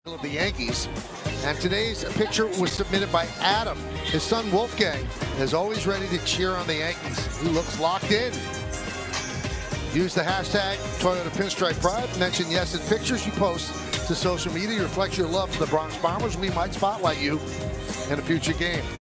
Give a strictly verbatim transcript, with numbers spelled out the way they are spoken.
of the Yankees, and today's picture was submitted by Adam. His son Wolfgang is always ready to cheer on the Yankees. He looks locked in. Use the hashtag Toyota Pinstripe Pride. Mention yes in pictures you post to social media. Reflects your love for the Bronx Bombers. We might spotlight you in a future game.